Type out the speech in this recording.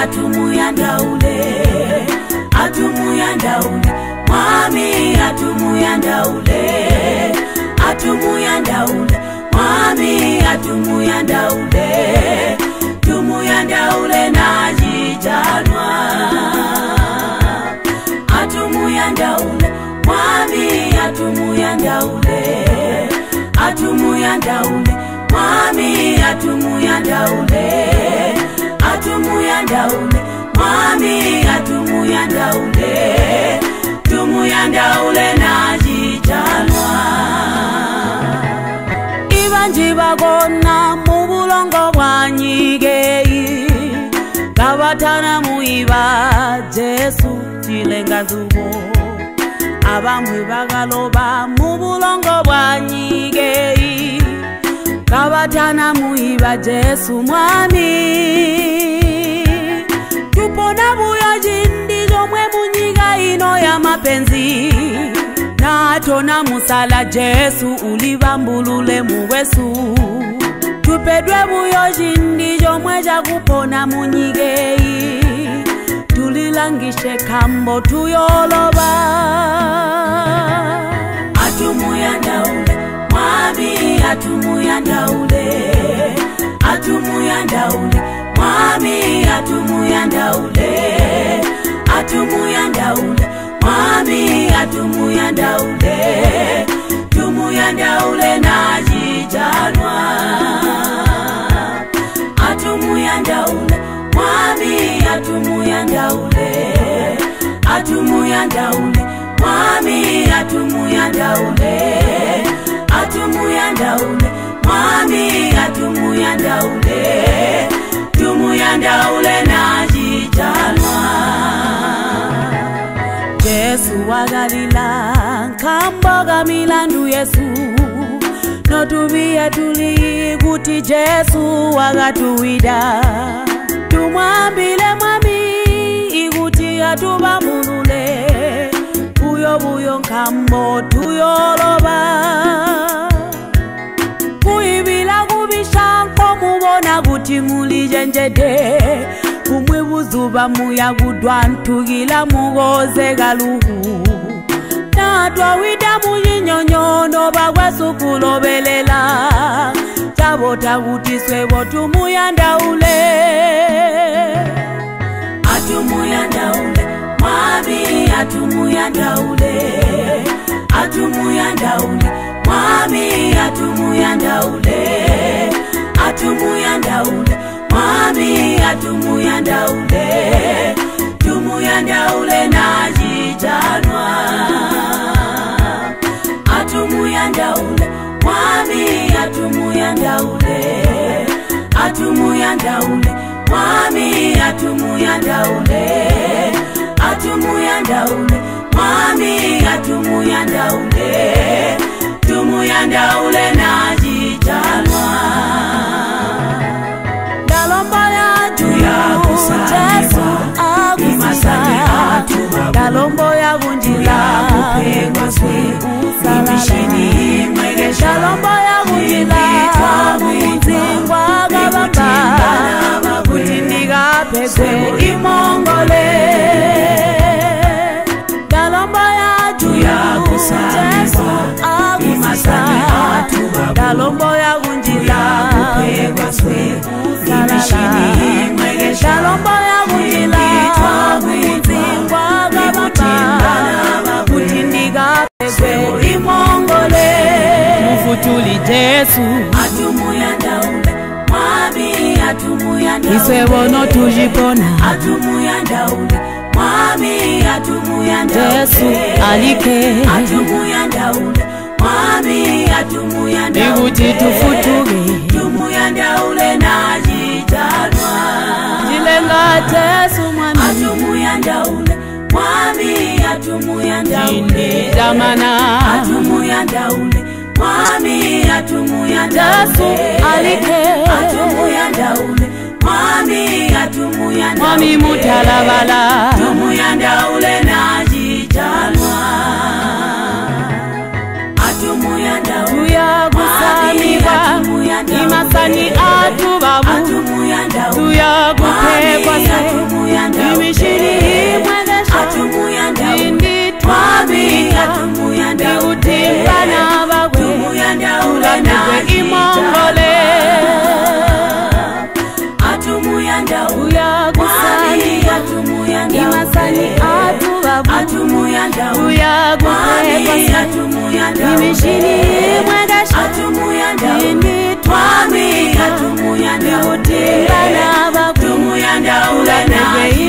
atumuyandaule, atumuyandaule, mwami atumuyandaule, atumuyandaule, mwami atumuyandaule, tumuyandaule najijanwa, atumuyandaule, mwami atumuyandaule, atumuyandaule, mwami atumuyandaule, atumuyandaule, mwami atumuyandaule, tumuyandaule najijanwa. Ibanji bagona mubulongo bwanyigei, kabatana muiba Jesu chilenga zubo, abamwe bagaloba mubulongo bwanyigei, kabatana muiba Jesu mwami. Tupona buya jindi jomwe munyiga ino ya mapenzi, na tona musala Jesu ulibambulule muwesu. Tupedwe buyo jindi jomwe jakupona munyigei, tulilangishe kambo tuyoloba. Atumuyandaule, mwami atumuyandaule, atumuyandaule, mwami atumuyandaule, atumuyandaule, mwami atumuyandaule, tumuyandaule najijanwa, atumuyandaule, mwami atumuyandaule, atumuyandaule, mwami atumuyandaule, atumuyandaule, mwami atumuyandaule, tumuyandaule najijanwa. Jesu wa Galila kamboga milandu Yesu, notubiye tuli kuti Jesu wagatuwida. Tumwambile mwami iguti atubamulule, buyo buyo nkambo tuyoloba. Kuibila kubishanko mubona guti muli jenjede, kumwe buzuba muyagudwa ntugila mugoze galuhu. Natwa wida muyinyonyono bagwesu kulobelela, tabota guti swebo tumuyandaule, atumuyandaule, mwami atumuyandaule, atumuyandaule, mwami atumuyandaule, atumuyandaule, mwami atumuyandaule, tumuyandaule najijanwa, atumuyandaule, mwami atumuyandaule, atumuyandaule, mwami atumuyandaule, atumuyandaule, mwami atumuyandaule, tumuyandaule najijanwa. Dalomba ya Jesu agusa, dalombo ya gunjila imishini mwege, dalombo ya gunjila muzingwa gabamba, kutiniga pekwe imongole. Dalombo ya Jesu agusa, dalombo ya gunjila imishini mwege, dalombo ya gunjila muzingwa gabamba, kutiniga pekwe imongole. Mufutuli Jesu atumuyandaule, mwami atumuyandaule, isebono tujipona, atumuyandaule, mwami atumuyandaule, Jesu alike, atumuyandaule, mwami atumuyandaule, iguti tufutuge, tumuyandaule najijanwa, jilenga Jesu mwami atumuyandaule, mwami atumuyandaule, jamana atumuyandaule, mwami atumuyandaule, Jesu alike, atumuyandaule, mwami atumuyandaule, mwami mutalabala, tumuyandaule najijanwa, atumuyandaule, tuyagusanibwa imasani atubabu, tuyagutekwa Tumuyanda